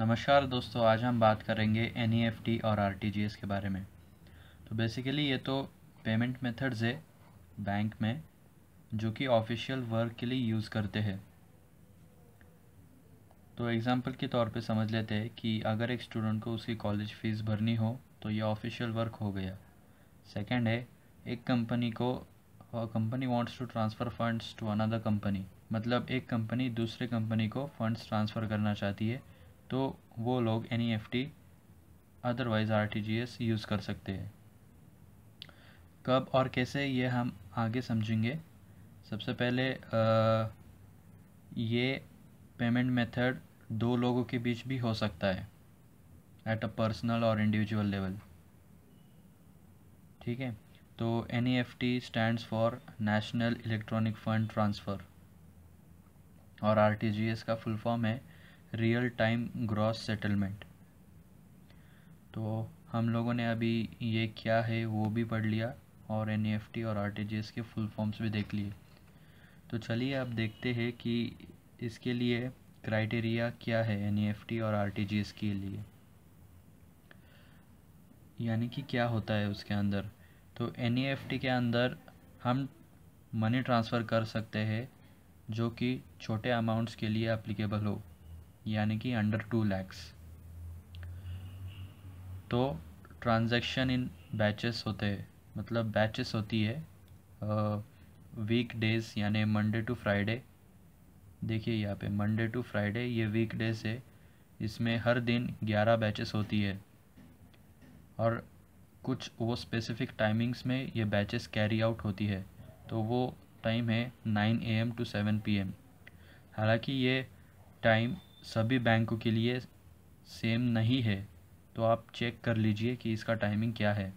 नमस्कार दोस्तों, आज हम बात करेंगे NEFT और RTGS के बारे में। तो बेसिकली ये तो पेमेंट मेथड्स है बैंक में जो कि ऑफिशियल वर्क के लिए यूज़ करते हैं। तो एग्जांपल के तौर पे समझ लेते हैं कि अगर एक स्टूडेंट को उसकी कॉलेज फ़ीस भरनी हो तो ये ऑफिशियल वर्क हो गया। सेकंड है, एक company wants to transfer funds to another company, मतलब एक कंपनी दूसरे कंपनी को फंड्स ट्रांसफ़र करना चाहती है तो वो लोग NEFT अदरवाइज़ RTGS यूज़ कर सकते हैं। कब और कैसे ये हम आगे समझेंगे। सबसे पहले ये पेमेंट मेथड दो लोगों के बीच भी हो सकता है एट अ पर्सनल और इंडिविजुअल लेवल। ठीक है, तो NEFT stands for national electronic fund transfer और RTGS का फुल फॉर्म है रियल टाइम ग्रॉस सेटलमेंट। तो हम लोगों ने अभी ये क्या है वो भी पढ़ लिया और NEFT और RTGS के फुल फॉर्म्स भी देख लिए। तो चलिए अब देखते हैं कि इसके लिए क्राइटेरिया क्या है NEFT और RTGS के लिए, यानी कि क्या होता है उसके अंदर। तो NEFT के अंदर हम मनी ट्रांसफ़र कर सकते हैं जो कि छोटे अमाउंट्स के लिए एप्लीकेबल हो, यानी कि अंडर 2 lakhs। तो ट्रांजैक्शन इन बैचेस होते हैं, मतलब बैचेस होती है वीक डेज़, यानी मंडे टू फ्राइडे। देखिए यहाँ पे मंडे टू फ्राइडे ये वीक डेज है, इसमें हर दिन 11 बैचेस होती है और कुछ वो स्पेसिफिक टाइमिंग्स में ये बैचेस कैरी आउट होती है। तो वो टाइम है 9 AM to 7 PM। हालांकि ये टाइम सभी बैंकों के लिए सेम नहीं है, तो आप चेक कर लीजिए कि इसका टाइमिंग क्या है।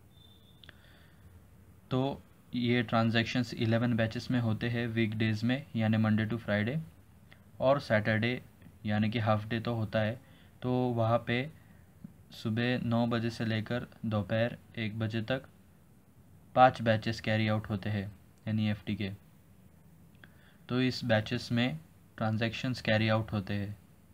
तो ये ट्रांजैक्शंस 11 बैचेस में होते हैं वीक डेज़ में, यानी मंडे टू फ्राइडे, और सैटरडे यानी कि हाफ डे तो होता है। तो वहाँ पे सुबह 9 बजे से लेकर दोपहर 1 बजे तक 5 बैचेस कैरी आउट होते हैं NEFT के। तो इस बैचेस में ट्रांजैक्शंस कैरी आउट होते हैं।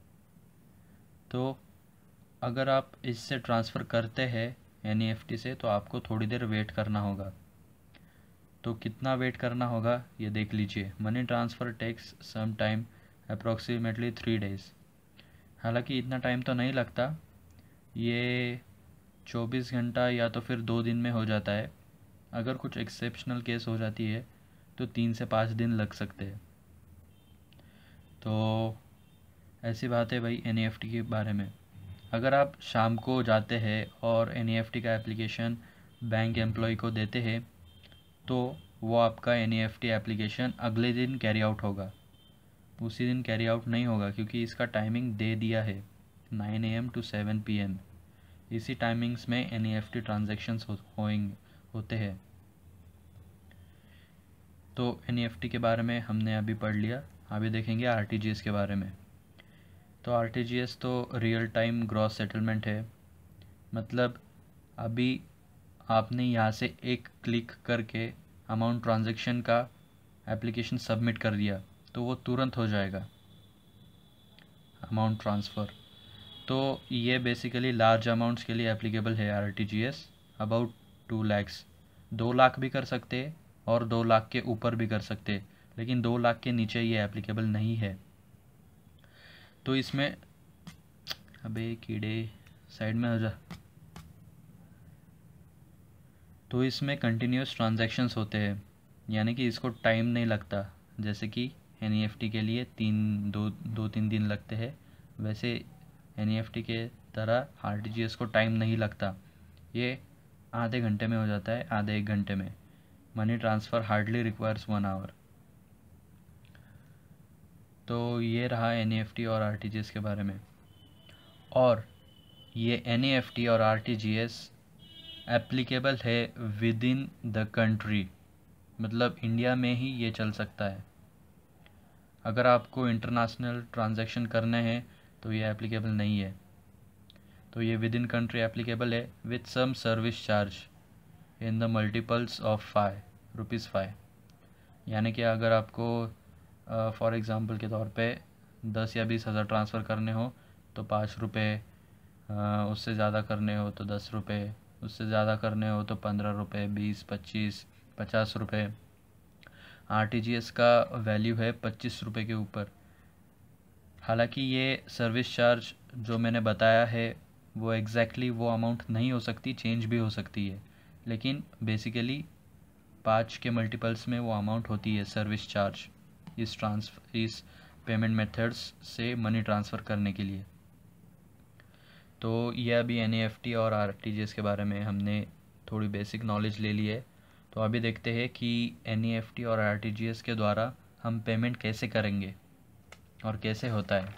तो अगर आप इससे ट्रांसफ़र करते हैं NEFT से तो आपको थोड़ी देर वेट करना होगा। तो कितना वेट करना होगा ये देख लीजिए। Money transfer takes some time approximately 3 days। हालांकि इतना टाइम तो नहीं लगता, ये 24 घंटा या तो फिर 2 दिन में हो जाता है। अगर कुछ एक्सेप्शनल केस हो जाती है तो 3 से 5 दिन लग सकते हैं। तो ऐसी बात है भाई NEFT के बारे में। अगर आप शाम को जाते हैं और NEFT का एप्लीकेशन बैंक एम्प्लॉय को देते हैं तो वो आपका NEFT एप्लीकेशन अगले दिन कैरी आउट होगा, उसी दिन कैरी आउट नहीं होगा, क्योंकि इसका टाइमिंग दे दिया है 9 AM to 7 PM। इसी टाइमिंग्स में NEFT ट्रांजैक्शंस होते हैं। तो NEFT के बारे में हमने अभी पढ़ लिया, अभी देखेंगे RTGS के बारे में। तो RTGS तो रियल टाइम ग्रॉस सेटलमेंट है, मतलब अभी आपने यहाँ से एक क्लिक करके अमाउंट ट्रांजैक्शन का एप्लीकेशन सबमिट कर दिया तो वो तुरंत हो जाएगा अमाउंट ट्रांसफ़र। तो ये बेसिकली लार्ज अमाउंट्स के लिए एप्लीकेबल है RTGS, अबाउट 2 lakhs। 2 लाख भी कर सकते और 2 लाख के ऊपर भी कर सकते, लेकिन 2 लाख के नीचे ये एप्लीकेबल नहीं है। तो इसमें अबे कीड़े साइड में हो जा। तो इसमें कंटिन्यूस ट्रांजैक्शंस होते हैं, यानी कि इसको टाइम नहीं लगता। जैसे कि NEFT के लिए 2-3 दिन लगते हैं, वैसे NEFT के तरह RTGS को टाइम नहीं लगता। ये आधे घंटे में हो जाता है, आधे 1 घंटे में। Money transfer hardly requires 1 hour। तो ये रहा NEFT और RTGS के बारे में। और ये NEFT और RTGS एप्लीकेबल है विद इन द कंट्री, मतलब इंडिया में ही ये चल सकता है। अगर आपको इंटरनेशनल ट्रांजैक्शन करने हैं तो ये एप्लीकेबल नहीं है। तो ये विद इन कंट्री एप्लीकेबल है with some service charge in the multiples of ₹5। यानी कि अगर आपको फॉर एग्ज़ाम्पल के तौर पे 10 या 20 हज़ार ट्रांसफ़र करने हो तो 5 रुपये, उससे ज़्यादा करने हो तो 10 रुपये, उससे ज़्यादा करने हो तो 15 रुपये, 20, 25, 50 रुपये। RTGS का वैल्यू है 25 रुपये के ऊपर। हालांकि ये सर्विस चार्ज जो मैंने बताया है वो एग्जैक्टली वो अमाउंट नहीं हो सकती, चेंज भी हो सकती है, लेकिन बेसिकली 5 के मल्टीपल्स में वो अमाउंट होती है सर्विस चार्ज इस पेमेंट मेथड्स से मनी ट्रांसफ़र करने के लिए। तो ये अभी NEFT और RTGS के बारे में हमने थोड़ी बेसिक नॉलेज ले ली है। तो अभी देखते हैं कि NEFT और RTGS के द्वारा हम पेमेंट कैसे करेंगे और कैसे होता है।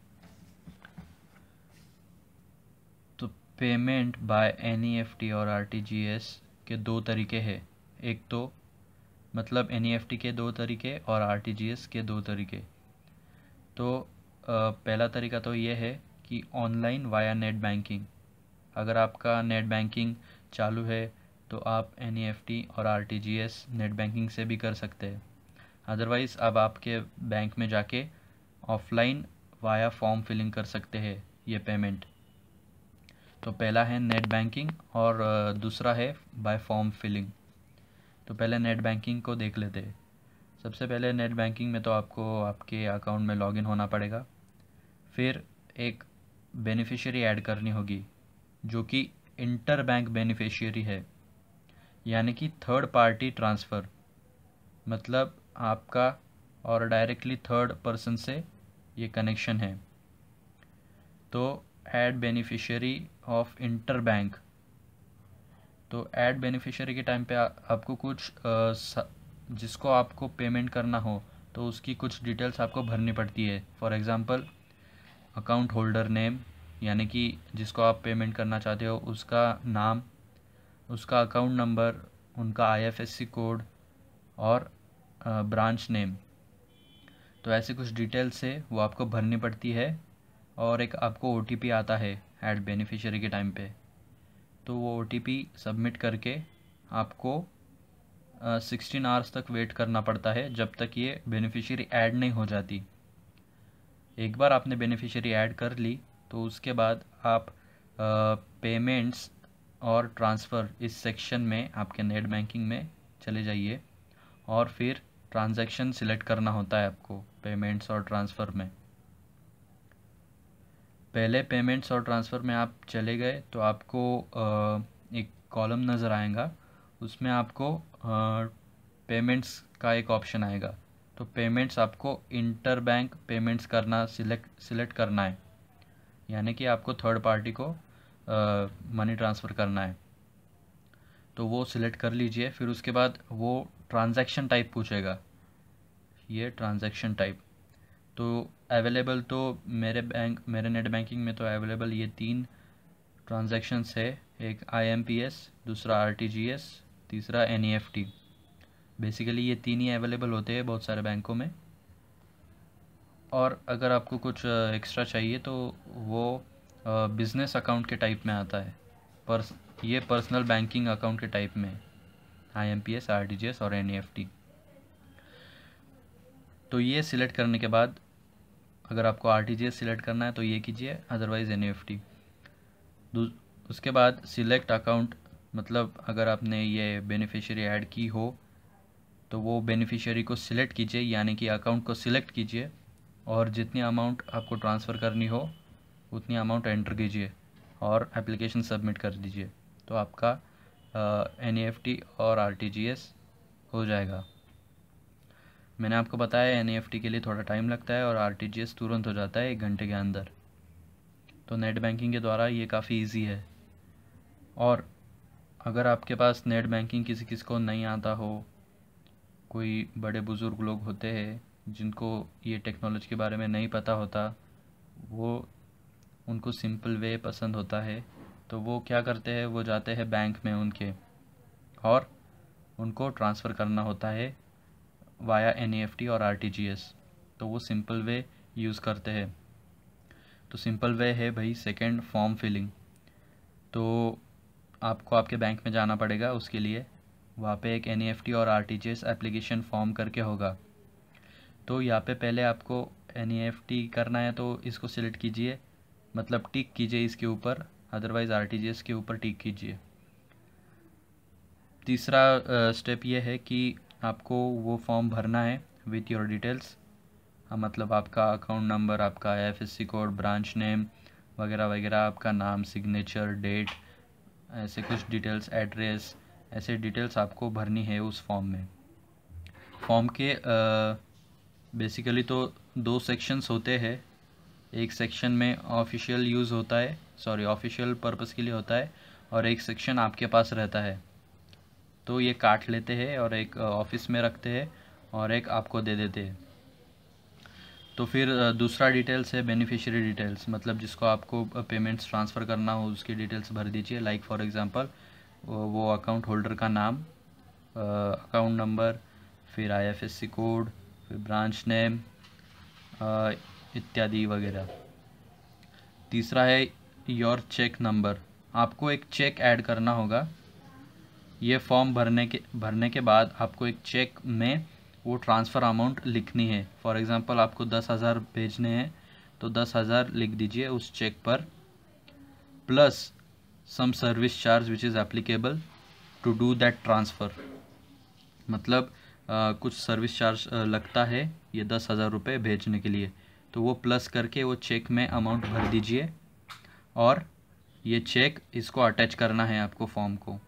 तो पेमेंट बाय NEFT और RTGS के दो तरीके हैं। एक तो मतलब NEFT के दो तरीके और RTGS के दो तरीके। तो पहला तरीका तो ये है कि ऑनलाइन वाया नेट बैंकिंग। अगर आपका नेट बैंकिंग चालू है तो आप NEFT और RTGS नेट बैंकिंग से भी कर सकते हैं। अदरवाइज़ अब आपके बैंक में जाके ऑफलाइन वाया फॉर्म फिलिंग कर सकते हैं ये पेमेंट। तो पहला है नेट बैंकिंग और दूसरा है बाय फॉर्म फिलिंग। तो पहले नेट बैंकिंग को देख लेते हैं। सबसे पहले नेट बैंकिंग में तो आपको आपके अकाउंट में लॉगिन होना पड़ेगा। फिर एक बेनिफिशियरी ऐड करनी होगी जो कि इंटर बैंक बेनिफिशियरी है, यानी कि थर्ड पार्टी ट्रांसफ़र, मतलब आपका और डायरेक्टली थर्ड पर्सन से ये कनेक्शन है। तो add beneficiary of inter bank. तो ऐड बेनिफिशियरी के टाइम पे आपको कुछ जिसको आपको पेमेंट करना हो तो उसकी कुछ डिटेल्स आपको भरनी पड़ती है। For example account holder name, यानी कि जिसको आप पेमेंट करना चाहते हो उसका नाम, उसका अकाउंट नंबर, उनका IFSC कोड और ब्रांच नेम। तो ऐसे कुछ डिटेल्स है वो आपको भरनी पड़ती है। और एक आपको OTP आता है ऐड बेनिफिशियरी के टाइम पे। तो वो OTP सबमिट करके आपको 16 आवर्स तक वेट करना पड़ता है जब तक ये बेनिफिशियरी ऐड नहीं हो जाती। एक बार आपने बेनिफिशियरी ऐड कर ली तो उसके बाद आप पेमेंट्स और ट्रांसफ़र इस सेक्शन में आपके नेट बैंकिंग में चले जाइए और फिर ट्रांजैक्शन सिलेक्ट करना होता है आपको पेमेंट्स और ट्रांसफ़र में। पहले पेमेंट्स और ट्रांसफ़र में आप चले गए तो आपको एक कॉलम नज़र आएगा, उसमें आपको पेमेंट्स का एक ऑप्शन आएगा। तो पेमेंट्स आपको इंटर बैंक पेमेंट्स करना सिलेक्ट करना है, यानी कि आपको थर्ड पार्टी को मनी ट्रांसफ़र करना है। तो वो सिलेक्ट कर लीजिए। फिर उसके बाद वो ट्रांजैक्शन टाइप पूछेगा, ये ट्रांजैक्शन टाइप। तो अवेलेबल तो मेरे नेट बैंकिंग में तो अवेलेबल ये 3 ट्रांजैक्शंस है। एक IMPS, दूसरा RTGS, तीसरा NEFT। बेसिकली ये 3 ही अवेलेबल होते हैं बहुत सारे बैंकों में। और अगर आपको कुछ एक्स्ट्रा चाहिए तो वो बिज़नेस अकाउंट के टाइप में आता है, ये पर्सनल बैंकिंग अकाउंट के टाइप में IMPS, RTGS और NEFT। तो ये सिलेक्ट करने के बाद अगर आपको RTGS सिलेक्ट करना है तो ये कीजिए, अदरवाइज़ NEFT। उसके बाद सिलेक्ट अकाउंट, मतलब अगर आपने ये बेनिफिशियरी ऐड की हो तो वो बेनिफिशियरी को सिलेक्ट कीजिए, यानी कि अकाउंट को सिलेक्ट कीजिए और जितनी अमाउंट आपको ट्रांसफ़र करनी हो उतनी अमाउंट एंटर कीजिए और एप्लीकेशन सबमिट कर दीजिए। तो आपका NEFT और RTGS हो जाएगा। मैंने आपको बताया NEFT के लिए थोड़ा टाइम लगता है और RTGS तुरंत हो जाता है 1 घंटे के अंदर। तो नेट बैंकिंग के द्वारा ये काफ़ी इजी है। और अगर आपके पास नेट बैंकिंग किसी को नहीं आता हो, कोई बड़े बुज़ुर्ग लोग होते हैं जिनको ये टेक्नोलॉजी के बारे में नहीं पता होता, वो उनको सिंपल वे पसंद होता है, तो वो क्या करते हैं, वो जाते हैं बैंक में उनके और उनको ट्रांसफ़र करना होता है वाया NEFT और RTGS। तो वो सिंपल वे यूज़ करते हैं। तो सिंपल वे है भाई सेकंड फॉर्म फिलिंग। तो आपको आपके बैंक में जाना पड़ेगा, उसके लिए वहाँ पे एक NEFT और RTGS एप्लीकेशन फॉर्म करके होगा। तो यहाँ पे पहले आपको NEFT करना है तो इसको सिलेक्ट कीजिए, मतलब टिक कीजिए इसके ऊपर, अदरवाइज़ RTGS के ऊपर टिक कीजिए। तीसरा स्टेप ये है कि आपको वो फॉर्म भरना है विथ योर डिटेल्स, मतलब आपका अकाउंट नंबर, आपका IFSC कोड, ब्रांच नेम वगैरह वगैरह, आपका नाम, सिग्नेचर, डेट, ऐसे कुछ डिटेल्स, एड्रेस, ऐसे डिटेल्स आपको भरनी है उस फॉर्म में। फॉर्म के बेसिकली तो 2 सेक्शंस होते हैं। एक सेक्शन में ऑफिशियल यूज़ होता है, ऑफिशियल पर्पस के लिए होता है, और एक सेक्शन आपके पास रहता है। तो ये काट लेते हैं और एक ऑफिस में रखते हैं और एक आपको दे देते हैं। तो फिर दूसरा डिटेल्स है बेनिफिशियरी डिटेल्स, मतलब जिसको आपको पेमेंट्स ट्रांसफ़र करना हो उसकी डिटेल्स भर दीजिए। लाइक फॉर एग्जांपल वो अकाउंट होल्डर का नाम, अकाउंट नंबर, फिर IFSC कोड, फिर ब्रांच नेम इत्यादि वगैरह। तीसरा है योर चेक नंबर, आपको एक चेक ऐड करना होगा। ये फॉर्म भरने के बाद आपको एक चेक में वो ट्रांसफ़र अमाउंट लिखनी है। फॉर एग्ज़ाम्पल आपको 10,000 भेजने हैं तो 10,000 लिख दीजिए उस चेक पर, plus some service charge which is applicable to do that transfer. मतलब कुछ सर्विस चार्ज लगता है ये 10,000 रुपये भेजने के लिए, तो वो प्लस करके वो चेक में अमाउंट भर दीजिए और ये चेक इसको अटैच करना है आपको फॉर्म को।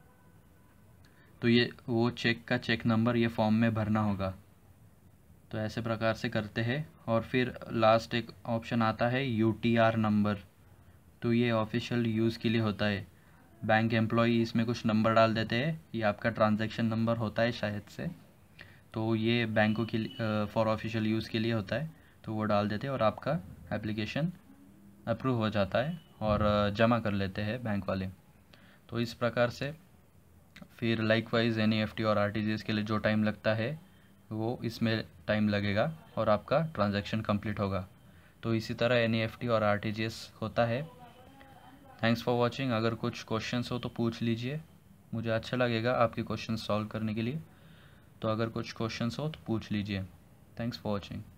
तो ये वो चेक का चेक नंबर ये फॉर्म में भरना होगा। तो ऐसे प्रकार से करते हैं। और फिर लास्ट एक ऑप्शन आता है UTR नंबर, तो ये ऑफिशियल यूज़ के लिए होता है। बैंक एम्प्लॉई इसमें कुछ नंबर डाल देते हैं, ये आपका ट्रांजैक्शन नंबर होता है शायद से, तो ये बैंकों के लिए फॉर ऑफिशियल यूज़ के लिए होता है, तो वो डाल देते हैं और आपका एप्लीकेशन अप्रूव हो जाता है और जमा कर लेते हैं बैंक वाले। तो इस प्रकार से फिर लाइकवाइज NEFT और RTGS के लिए जो टाइम लगता है वो इसमें टाइम लगेगा और आपका ट्रांजैक्शन कंप्लीट होगा। तो इसी तरह NEFT और RTGS होता है। Thanks for watching. अगर कुछ क्वेश्चंस हो तो पूछ लीजिए, मुझे अच्छा लगेगा आपके क्वेश्चंस सॉल्व करने के लिए। तो अगर कुछ क्वेश्चंस हो तो पूछ लीजिए। Thanks for watching.